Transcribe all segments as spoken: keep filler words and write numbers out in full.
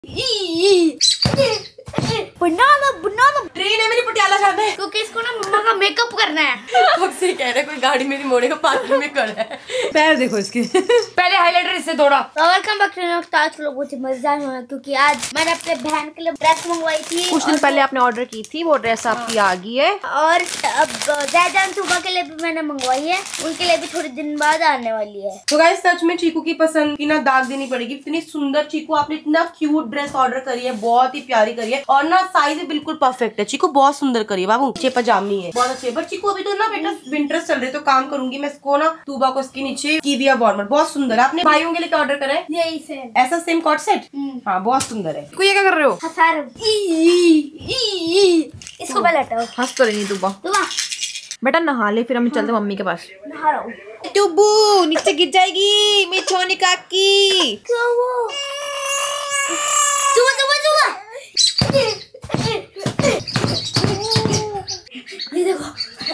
बनाना बनाना train है मेरी पटियाला जाना है क्योंकि इसको ना मम्मा का मेकअप करना है। कब से कह रहे कोई गाड़ी मेरी मोड़े का पार्किंग में खड़ा है। पैर देखो इसके। पहले हाइलाइटर इससे दौड़ा। वेलकम बैक टू आज लोग बहुत ही मजेदार हुआ क्योंकि आज मैंने अपने बहन के लिए ड्रेस मंगवाई थी। कुछ दिन पहले आपने ऑर्डर की थी, वो ड्रेस आपकी आ गई है। और अब जैजान सुबह के लिए भी मैंने मंगवाई है, उनके लिए भी थोड़े दिन बाद आने वाली है। तो गाइस सच में चीकू की पसंद की ना दाग देनी पड़ेगी। इतनी सुंदर चीकू आपने इतना क्यूट ड्रेस ऑर्डर करी है, बहुत ही प्यारी करी है और ना साइज भी बिल्कुल परफेक्ट है। चीकू बहुत सुंदर करी है बाबू, नीचे पजामी है बहुत अच्छे। बट चीकू अभी तो ना बेटा विंटर्स चल रहे तो काम करूंगी मैं इसको ना तूबा को इसके नीचे की दिया वार्मर, बहुत सुंदर है। आपने भाइयों के लिए क्या ऑर्डर करा है? यही सेम ऐसा सेम कॉट सेट। हाँ बहुत सुंदर है। ये क्या कर रहे हो? इसको पहले हटाओ। हंस तो रही तूबा। तूबा बेटा नहा ले, फिर हम चलते मम्मी के पास। नहा रहा हूँ। टुब्बू नीचे गिर जाएगी मेरी छोनी काकी। क्या वो? तूबा तूबा तूबा ये देखो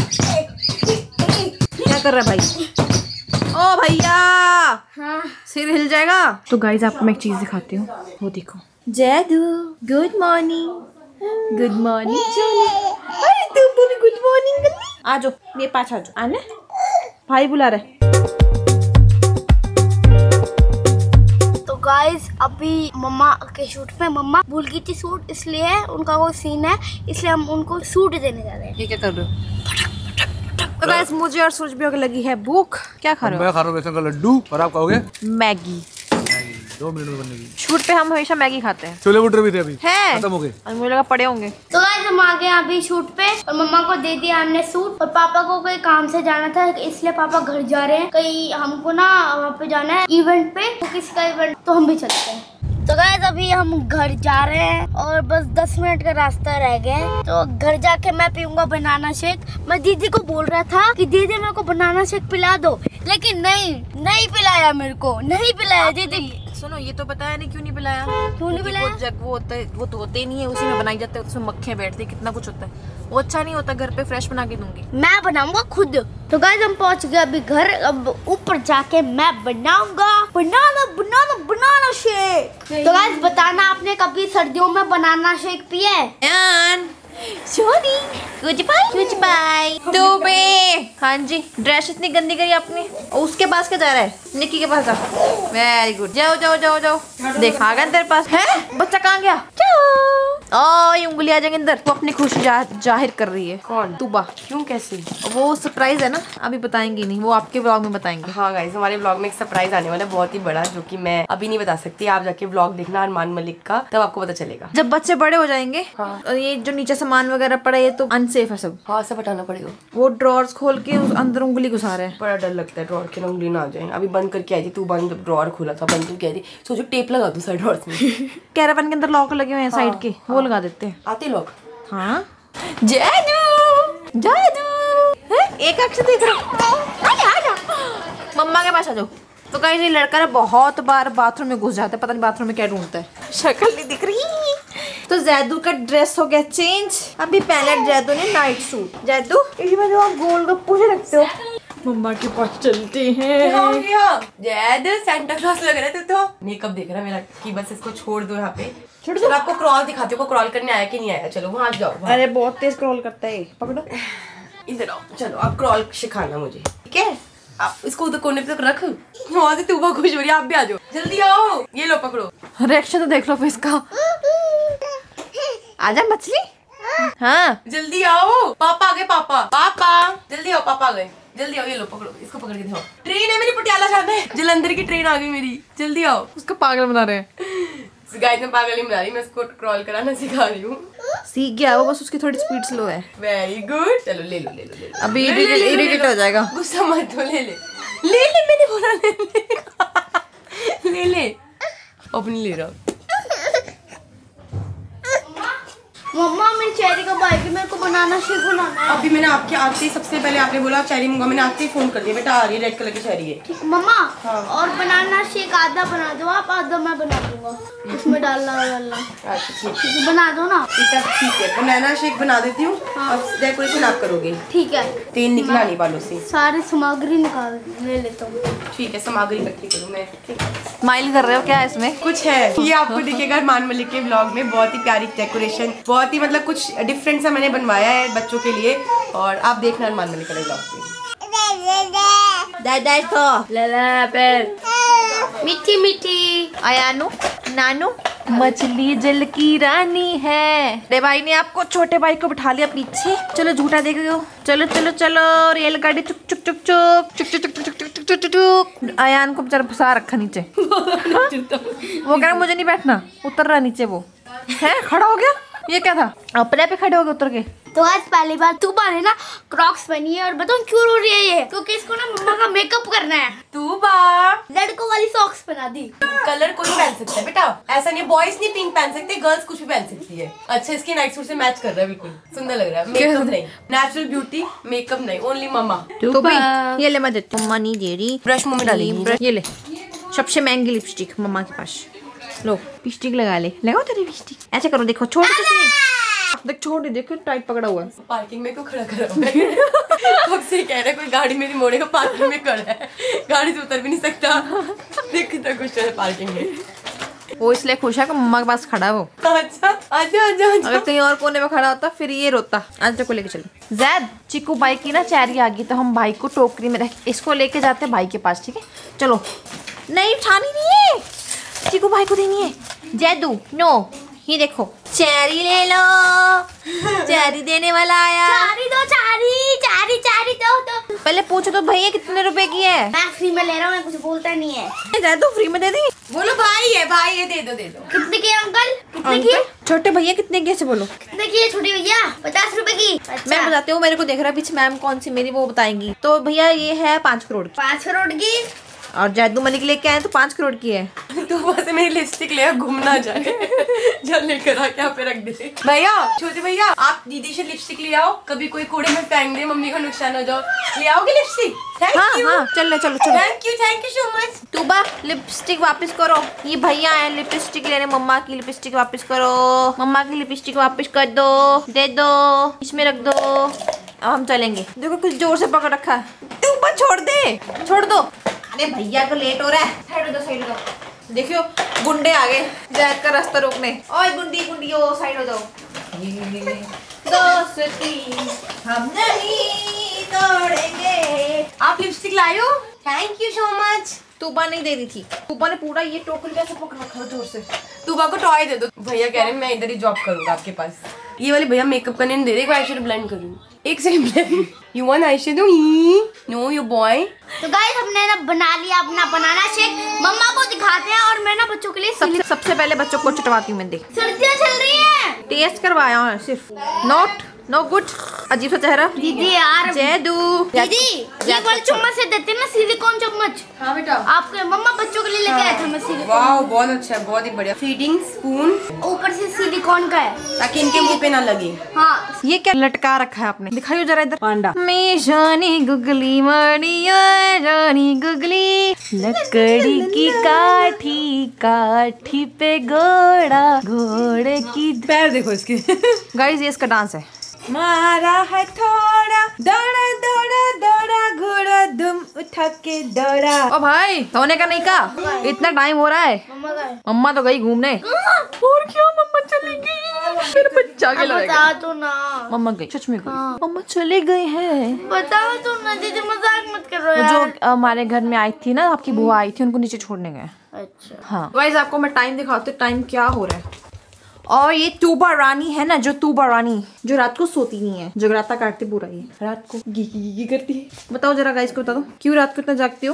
क्या कर रहा है भाई? ओ भैया हाँ सिर हिल जाएगा। तो गाइज आपको मैं एक चीज दिखाती हूँ, वो देखो। Jaidu good morning. Good morning Johnny. अरे तुम भी गुड मॉर्निंग। आ जाओ मेरे पास आ जाओ। आना भाई बुला रहे। तो गाइस अभी मम्मा के शूट पे मम्मा भूल गई थी सूट, इसलिए उनका वो सीन है, इसलिए हम उनको सूट देने जा रहे हैं। ये क्या कर रहे हो? तो गाइस मुझे और सूरज भी लगी है भूख। क्या खा रहे हो? मैं खा रहा हूँ बेसन का लड्डू और आप खाओगे मैगी। दो मिनट में बनेगी। शूट पे हम हमेशा मैगी खाते हैं। छोले भटूरे भी थे अभी, हैं? खत्म हो गए। मुझे लगा पड़े होंगे। तो गाइस हम आ गए अभी शूट पे और मम्मा को दे दिया हमने सूट और पापा को कोई काम से जाना था इसलिए पापा घर जा रहे हैं। कहीं हमको ना वहाँ पे जाना है इवेंट पे, तो किसी का इवेंट, तो हम भी चलते हैं। तो गाइस अभी हम घर जा रहे हैं और बस दस मिनट का रास्ता रह गया है। तो घर जाके मैं पीऊंगा बनाना शेक। मैं दीदी को बोल रहा था कि दीदी मेरे को बनाना शेक पिला दो, लेकिन नहीं नहीं पिलाया, मेरे को नहीं पिलाया दीदी। सुनो ये तो बताया नहीं क्यों नहीं पिलाया? क्यों नहीं पिलाया? वो जग वो होता है, वो तो होते नहीं है, उसी में बनाई जाते हैं, उसमें मक्खियाँ बैठती है, कितना कुछ होता है, वो अच्छा नहीं होता। घर पे फ्रेश बना के दूंगी। मैं बनाऊंगा खुद। तो गाइस हम पहुंच गए अभी घर। अब ऊपर जाके मैं बनाऊंगा बनाना बनाना बनाना शेक। तो गाइस बताना आपने कभी सर्दियों में बनाना शेक पिया है? Soni good bye good bye. Dubey हाँ जी, ड्रेस इतनी गंदी करी आपने। और उसके पास क्या जा रहा है? निक्की के पास जा। वेरी गुड, जाओ जाओ जाओ जाओ। देखा गया तेरे पास है बच्चा, कहाँ गया? ओ ये उंगली आ जाएंगे अंदर। वो अपनी खुशी जा, जाहिर कर रही है। कौन? तूबा। क्यों कैसे? वो सरप्राइज है ना, अभी बताएंगे नहीं, वो आपके व्लॉग में बताएंगे। हाँ गाइस हमारे व्लॉग में एक सरप्राइज आने वाला है बहुत ही बड़ा, जो कि मैं अभी नहीं बता सकती। आप जाके व्लॉग देखना अरमान मलिक का, तब आपको पता चलेगा। जब बच्चे बड़े हो जाएंगे। हाँ। और ये जो नीचे सामान वगैरह पड़ा है ये तो अनसेफ है सब। हाँ सब हटाना पड़ेगा। वो ड्रॉर्स खोल के उस अंदर उंगली घुसा रहे हैं। बड़ा डर लगता है ड्रॉर के ना उंगली ना आ जाए। अभी बंद करके आई थी तू, बंद जब ड्रॉर खोला था बंद करके आई थी, सोचो टेप लगा दूं साइड ड्रॉर्स में। कैरावन के अंदर लॉक लगे हुए हैं साइड के, वो लगा देते हैं। आते लोग। हाँ जादू जादू है? एक आँख से देख रहा हूँ। मम्मा के पास आ जाओ। तो कहीं ये लड़का ना बहुत बार बाथरूम में घुस जाता है, पता नहीं बाथरूम में क्या ढूंढता है, शक्ल नहीं दिख रही। तो जैदू का ड्रेस हो गया चेंज। अभी पहले जैदू ने नाइट सूट। जैदू इसमें जो आप गोल गप्पू से रखते हो, मम्मा के पास चलते हैं। जैदू सेंटा क्लॉज लग रहा है। तू तो मेकअप देख रहा है मेरा कि बस इसको छोड़ दो यहाँ पे। छोड़ दो। आपको क्रॉल दिखाती हूँ, क्रॉल करने आया कि नहीं आया। चलो वहाँ जाओ। अरे बहुत तेज क्रॉल करता है, पकड़ो। इधर आओ, चलो आप क्रॉल सिखाना मुझे, ठीक है? आप इसको उधर कोने पे तक रख, वहाँ से तूबा खुश हो रही है। आप भी आ जाओ, जल्दी आओ। ये लो पकड़ो। रिएक्शन तो देख लो फिर इसका। आजा मछली। हाँ जल्दी आओ, पापा आ गए। पापा पापा जल्दी आओ, पापा आ गए। जल्दी आओ, ये लो पकड़ो, इसको पकड़ के दिखाओ। ट्रेन है मेरी पटियाला जाना है, जलंधर की ट्रेन आ गई मेरी। जल्दी आओ। उसको पागल बना रहे हैं। गाइस मैं पागल नहीं बना रही, मैं इसको क्रॉल कराना सिखा रही हूँ। सीख गया वो, बस उसकी थोड़ी स्पीड स्लो है। Very good. चलो ले लो ले लो ले लो। अभी ले, ले, ले, ले, इरिटेट हो जाएगा। गुस्सा मत हो, ले ले ले ले मैंने बोला ले ले ले ले। अपनी ले रहा। मम्मा मेरी चेरी कब आएगी, मेरे को बनाना शेक बनाना है। अभी मैंने आपके आते ही सबसे पहले आपने बोला चेरी मंगा, मैंने आते ही फोन कर दिया बेटा आ रही है, रेड कलर की चेरी है। ठीक मम्मा। हाँ। और बनाना शेक आधा बना दो आप, आधा मैं बना दूंगा, उसमें डालना डालना। अच्छा ठीक है बना दो ना। ठीक है बनाना शेक बना देती हूँ। हाँ। और डेकोरेशन आप करोगे। ठीक है। तेल निकला नहीं बालों से। सारी सामग्री निकाल ले लेता हूँ। ठीक है सामग्री इकट्ठी करूँ मैं। स्माइल कर रहे हो क्या इसमें? कुछ है ये आपको दिखेगा अरमान मलिक के ब्लॉग में। बहुत ही प्यारी डेकोरेशन, बहुत ही मतलब कुछ डिफरेंट सा मैंने बनवाया है बच्चों के लिए, और आप देखना अरमान मलिक के ब्लॉग पे। मीठी मीठी आयानू नानू मछली जल की रानी है। रे भाई ने आपको छोटे भाई को बिठा लिया पीछे। चलो झूठा देख रहे हो, चलो चलो चलो रेलगाड़ी चुक चुक चुक चुक चुक चुक चुक चुक चुक चुक चुक चुक। आयान को बेचारा फंसा रखा नीचे। वो कह रहा मुझे नहीं बैठना, उतर रहा नीचे। वो है खड़ा हो गया, ये क्या था? अपने पे खड़े हो गए उतर के। तो आज पहली बार तूबा ने ना क्रॉक्स पहनी है, और बताऊं क्यों रो रही है ये? क्योंकि इसको ना मम्मा का मेकअप करना है। तूबा लड़कों वाली सॉक्स पहना दी। कलर कोई पहन सकता है बेटा, ऐसा नहीं बॉयज नहीं पिंक पहन सकते, गर्ल्स कुछ भी पहन सकती है। अच्छा इसके नाइट सूट से मैच कर रहा है, बिल्कुल सुंदर लग रहा है। मेकअप नहीं, नेचुरल ब्यूटी, मेकअप नहीं, ओनली मम्मा। तो भाई ये ले, मैं देती हूँ। मम्मा नहीं दे रही, ब्रश मुंह में डालेगी। ये ले सबसे महंगी लिपस्टिक मम्मा के पास। लो लिपस्टिक लगा ले, लगाओ तेरी लिपस्टिक। ऐसे करो, देखो छोड़ देख छोड़ दे, देखो टाइट पकड़ा हुआ है। पार्किंग में क्यों खड़ा करा हुआ है? कब से कह रहा है कोई गाड़ी मेरी मोड़ेगा, पार्किंग में खड़ा है, गाड़ी से उतर भी नहीं सकता। देख कितना खुश है पार्किंग में। वो इसलिए खुश है कि मम्मा के पास खड़ा है वो। अच्छा आजा आजा आजा। अगर कहीं और कोने में खड़ा होता फिर ये रोता। आज को लेके चलो। जैद चिकू भाई की ना चेरी आ गई, तो हम भाई को टोकरी में रख इसको लेके जाते हैं भाई के पास, ठीक है? चलो। नहीं उठानी नहीं है, चिकू भाई को देनी है। जैदू नो, ये देखो चेरी ले लो, चेरी देने वाला आया। चारी दो, चारी चारी चारी दो दो। पहले पूछो तो भैया कितने रुपए की है? मैं फ्री में ले रहा हूँ, मैं कुछ बोलता नहीं है। जैदू फ्री में दे दी। बोलो भाई है, भाई है, दे दो दे दो। कितने की है अंकल? कितने की है? छोटे भैया कितने की है? बोलो कितने की है छोटी भैया? पचास रुपए की। अच्छा। मैं बताती हूँ, मेरे को देख रहा है पीछे मैम कौन सी मेरी, वो बताएंगी। तो भैया ये है पाँच करोड़ की। पाँच करोड़ की। और जैदू मलिक लेके आए तो पाँच करोड़ की है। तो वैसे मेरी लिपस्टिक ले घूमना जाए, जब लेकर आके यहाँ पे रख दे। भैया छोटे भैया आप दीदी से लिपस्टिक ले आओ, कभी कोई कूड़े में फेंक दे, मम्मी को नुकसान हो जाओ। ले आओगे लिपस्टिक? थैंक हाँ यू। हाँ चलो चलो चलो। Thank you thank you so much. Tuba lipstick वापस करो। ये भैया आए लिपस्टिक लेने, मम्मा की लिपस्टिक वापस करो। मम्मा की लिपस्टिक वापस कर दो, दे दो, इसमें रख दो। अब हम चलेंगे। देखो कुछ जोर से पकड़ रखा है। तूबा छोड़ दे, छोड़ दो। अरे भैया को लेट हो रहा है, साइड हो दो, साइड हो दो। देखियो गुंडे आ गए जैद का रास्ता रोकने। ओए गुंडी गुंडी ओ साइड हो जाओ। दोस्ती हम नहीं तोड़ेंगे। आप लिपस्टिक लाए हो? Thank you so much. Tuba नहीं दे रही थी, तूबा ने पूरा ये टोकरी कैसे पकड़ रखा जोर से। तूबा को टॉय दे दो। भैया कह रहे हैं मैं इधर ही जॉब करूंगा आपके पास। ये वाले भैया मेकअप करने नहीं दे रहे, एक बार आई ब्लेंड करूँ। एक second blend. You want I shadow? No your boy. तो गाइस हमने ना बना लिया अपना बनाना शेक, मम्मा को दिखाते हैं, और मैं ना बच्चों के लिए सबसे सबसे पहले बच्चों को चटवाती हूँ मैं। देख सर्दियाँ चल रही हैं। टेस्ट करवाया हूँ सिर्फ। Not no good. अजीब सा चेहरा। दीदी यार, जैदू दीदी ये वाले चम्मच से देते हैं ना, सिलिकॉन चम्मच। हाँ बेटा आपके मम्मा बच्चों के लिए लेके आया था मैं सिलिकॉन। वाह बहुत अच्छा है, बहुत ही बढ़िया। फीडिंग स्पून ऊपर से सिलिकॉन का है, ताकि इनके मुंह पे ना लगे। हाँ। ये क्या लटका रखा है आपने? दिखाइयो जरा इधर। पांडा मैं जानी गुगली मणिया जानी गुगली, लकड़ी की काठी काठी पे घोड़ा, घोड़े की पैर देखो इसके। गाइस ये इसका डांस है। मारा है थोड़ा, दौड़ा दौड़ा दौड़ा घोड़ा दुम उठा के दौड़ा। ओ भाई सोने का नहीं का, इतना टाइम हो रहा है। मम्मा का है। मम्मा तो गई घूमने। और क्या मम्मा चली गई, फिर बच्चा के लगेगा। बता तो ना। मम्मा गई, सच में गई। हाँ। मम्मा चले गए हैं। बताओ तो ना दीदी, मजाक मत करो वो यार। जो हमारे घर में आई थी ना, आपकी बुआ आई थी, उनको नीचे छोड़ने गए। अच्छा। हाँ गाइस आपको मैं टाइम दिखाती हूँ, टाइम क्या हो रहा है। और ये तूबा रानी है ना, जो तूबा रानी जो रात को सोती नहीं है, जगराता काटती पूरा ये रात को गी गी गी करती है। बताओ जरा गाइस को बता दो क्यों रात को इतना जागती हो?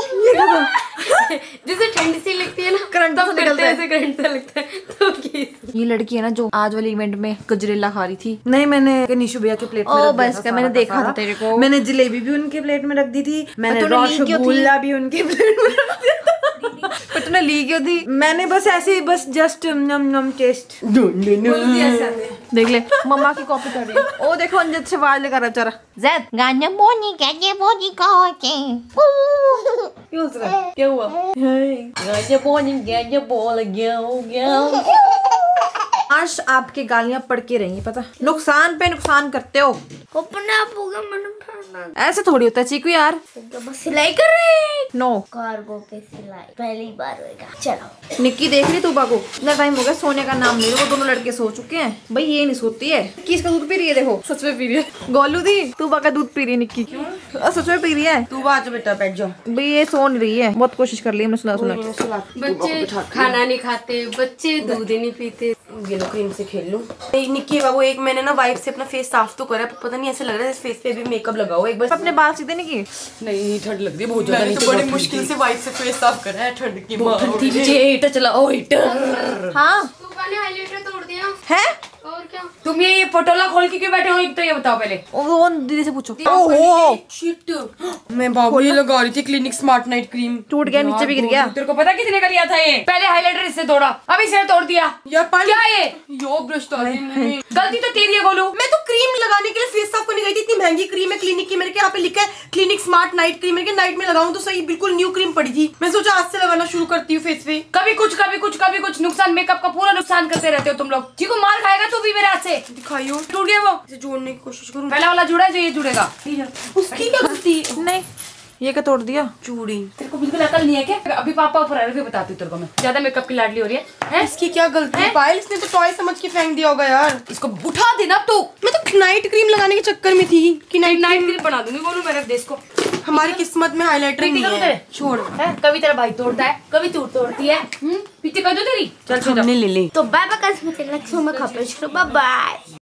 जैसे ठंड सी लगती है ना, करंट तो निकलता है, ऐसे करंट सा लगता है। तो ये लड़की है ना जो आज वाले इवेंट में गजरेला खा रही थी। नहीं मैंने निशु भैया के प्लेट में ओ रख दिया बस था क्या, मैंने सारा देखा का था सारा। तेरे को। मैंने जलेबी भी उनके प्लेट में रख दी थी, मैंने तूने ली क्यों थी? रसगुल्ला भी उनके प्लेट में रख दिया था। पर तूने ली क्यों थी? मैंने बस ऐसे ही बस जस्ट नम नम टेस्ट देख ले मम्मा की कॉपी कर रही है। ओ देखो अंजद से आवाज लगा रहा बेचारा। जैद गाना बोनी कैसे बोनी कहो के क्यों हंस रहा है? क्या हुआ? गाना बोनी कैसे बोल गया। आज आपकी गालियां पढ़ के रही पता, नुकसान पे नुकसान करते हो। अपने आप हो गया मैंने खाना। ऐसे थोड़ी होता है चीकू यार। तो बस सिलाई कर रहे नो कार्गो पे सिलाई पहली बार होगा। चलो निक्की देख रही तू बाको इतना टाइम हो गया सोने का नाम ले लो। वो दोनों लड़के सो चुके हैं भाई, ये नहीं सोती है। किसका दूध पी रही है? देखो सच में पी रही है। गोलू दी तू बाका दूध पी रही है निक्की। क्यों? सच में पी रही है। तू आ जा बेटा, बैठ जाओ। भाई ये सो नहीं रही है, बहुत कोशिश कर ली हमने सुना सुना। बच्चे खाना नहीं खाते, बच्चे दूध ही नहीं पीते। ये लो क्रीम से खेल लूं। निक्की बाबू एक मैंने ना वाइप से अपना फेस साफ तो करा, पता नहीं ऐसे लग रहा है फेस पे भी मेकअप लगाओ एक बार। अपने बाल सीधे नहीं किए? नहीं ठंड लग रही है बहुत ज्यादा। मैंने तो बड़ी मुश्किल से वाइप से फेस साफ करा है ठंड की मां। हीटर चलाओ हीटर। हाँ तूफान ने हाइलाइटर तोड़ दिया है। और क्या तुम ये ये पटोला खोल के क्यों बैठे हो? एक तो ये बताओ पहले। वो दीदी से पूछो। ओहो शिट, मैं बाबू ये लगा रही थी क्लिनिक स्मार्ट नाइट क्रीम, टूट गया नीचे भी गिर गया। तेरे को पता कितने का लिया था ये? पहले हाइलाइटर इससे तोड़ा, अब इसे तोड़ दिया यार। क्या ये यो ब्रश गलती तो तेरी है गोलू। मैं तो क्रीम लगाने के लिए फेस साफ करने गई थी, इतनी महंगी क्रीम है क्लिनिक की। मेरे के यहाँ पे लिखा है क्लिनिक स्मार्ट नाइट क्रीम। मेरे के नाइट में लगाऊं तो सही, बिल्कुल न्यू क्रीम पड़ी थी। मैं सोचा आज से लगाना शुरू करती हूँ फेस पे। कभी कुछ कभी कुछ कभी कुछ नुकसान, मेकअप का पूरा नुकसान करते रहते हो तुम लोग। जी को मार खाएगा तू भी मेरे हाथ से। दिखाइयो टूट गया वो, इसे जोड़ने की कोशिश करूँ। पहला वाला जुड़ा है जो ये जुड़ेगा। उसकी क्या गलती? नहीं ये क्या तोड़ दिया? चूड़ी। तेरे को बिल्कुल अकल नहीं है क्या? अभी पापा ऊपर आए बताती हूँ तेरे को मैं। ज्यादा मेकअप की लाडली हो रही है, है? इसकी क्या गलती है? पायल इसने तो टॉय समझ के फेंक दिया होगा यार। इसको उठा देना तू। मैं तो नाइट क्रीम लगाने के चक्कर में थी कि नाइट नाइट क्रीम बना दूंगी बोलू मेरे देश को। हमारी किस्मत में हाइलाइटर नहीं है। छोड़, है कभी तेरा भाई तोड़ता है, कभी तू तोड़ती है। पीछे कर दो तेरी। चल हमने ले ले। तो बाय बाय, कल से मैं खबर शुरू। Bye bye.